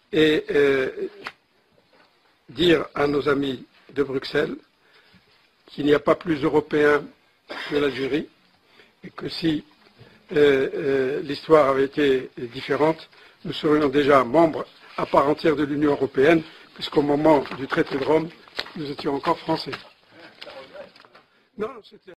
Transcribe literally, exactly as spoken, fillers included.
et euh, dire à nos amis de Bruxelles qu'il n'y a pas plus européen que l'Algérie et que si euh, euh, l'histoire avait été différente, nous serions déjà membres à part entière de l'Union européenne, puisqu'au moment du traité de Rome, nous étions encore français. Non, c'était